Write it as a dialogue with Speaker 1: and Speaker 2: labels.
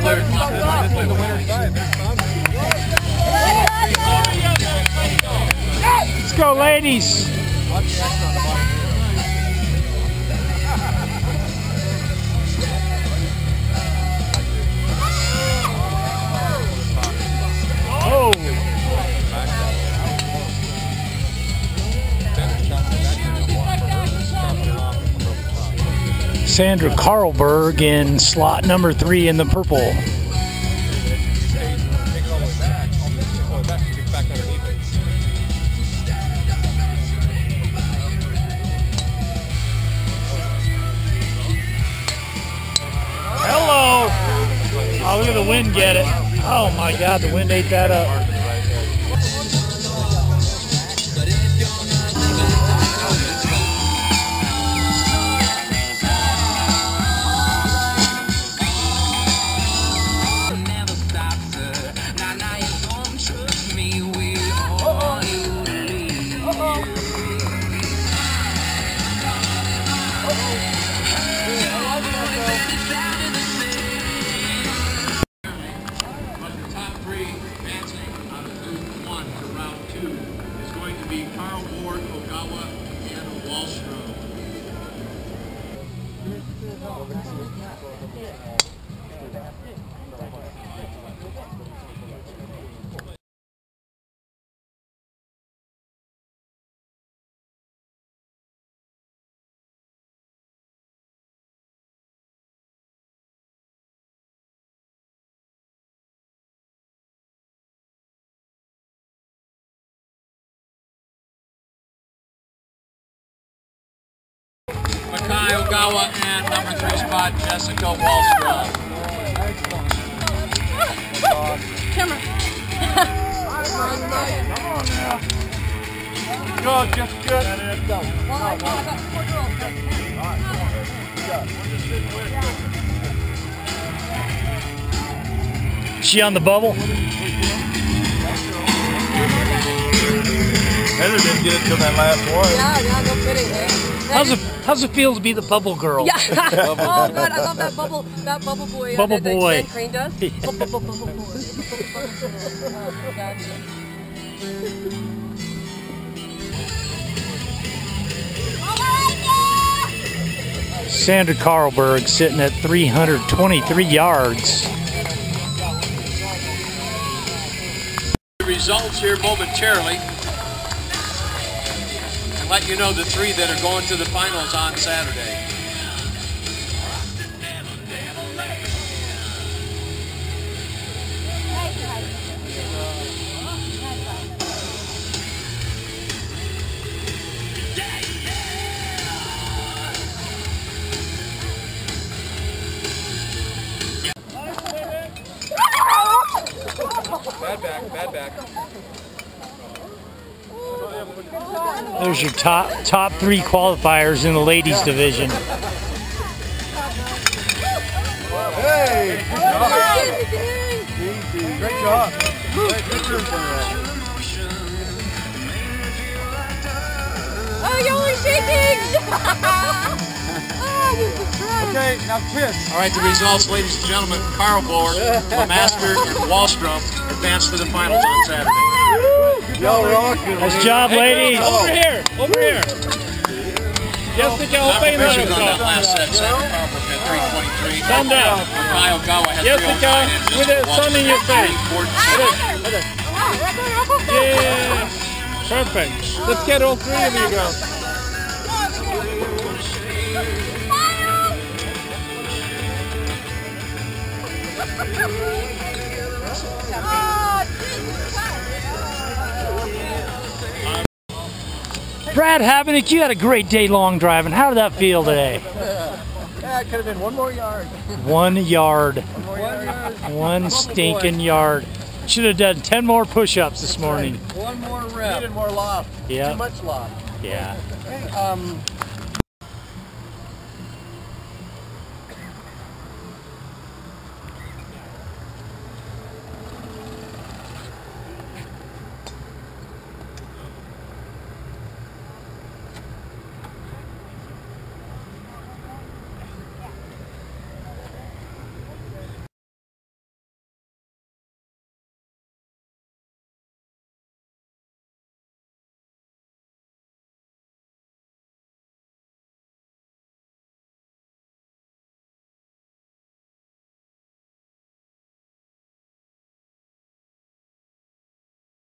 Speaker 1: Let's go, ladies. Oh. Sandra Carlberg in slot number 3 in the purple. Hello! Oh, look at the wind get it. Oh my God, the wind ate that up.
Speaker 2: Carl Ward, Ogawa, and Wallstrom. Makai Ogawa and number 3 spot, Jessica Wallstrom.
Speaker 3: Camera.
Speaker 1: Go, Jessica. She on the bubble?
Speaker 4: Heather didn't get it till that last one.
Speaker 3: Yeah, no kidding, eh?
Speaker 1: How's it feel to be the bubble girl?
Speaker 3: Yeah. Oh God, I love that bubble boy.
Speaker 1: Bubble boy.
Speaker 3: That Crane does. Bubble boy.
Speaker 1: Sandra Carlberg sitting at 323 yards.
Speaker 2: The results here momentarily. And let you know the 3 that are going to the finals on Saturday. Bad back.
Speaker 1: There's your top 3 qualifiers in the ladies division.
Speaker 4: Hey! Great job.
Speaker 3: Oh, you're only shaking!
Speaker 4: Okay, now kiss.
Speaker 2: All right, the results, ladies and gentlemen. Carl Ward, Lemaster, and Wallstrom advance to the finals on Saturday.
Speaker 4: Y'all rocking.
Speaker 1: Nice job, ladies.
Speaker 5: Over here. Jessica, open
Speaker 2: Provisions on that last set. Sandra Carlberg had 323.
Speaker 5: Calm down.
Speaker 2: Makai Ogawa had
Speaker 5: Jessica,
Speaker 2: 309. And
Speaker 5: with the sun in your face. Yeah. Perfect. Let's get all 3 of you girls.
Speaker 1: Brad Habenik, you had a great day long driving. How did that feel today?
Speaker 4: Yeah, it could have been 1 more yard.
Speaker 1: 1 yard.
Speaker 4: 1 more yard.
Speaker 1: 1 stinking yard. Should have done 10 more push-ups this morning.
Speaker 4: 1 more rep. Needed more loft.
Speaker 1: Yeah.
Speaker 4: Too much loft.
Speaker 1: Yeah.
Speaker 4: Hey,